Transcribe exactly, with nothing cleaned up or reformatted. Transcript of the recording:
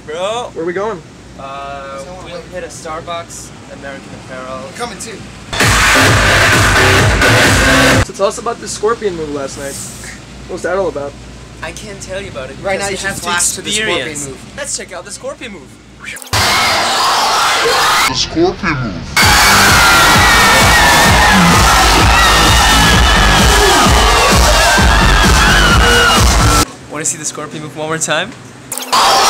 bro. Where are we going? Uh, we'll hit a Starbucks, American Apparel. I'm coming too. So tell us about the scorpion move last night. What was that all about? I can't tell you about it. Right now you you should have to flash to the scorpion experience. move. Let's check out the scorpion move. The scorpion move. Want to see the scorpion move one more time?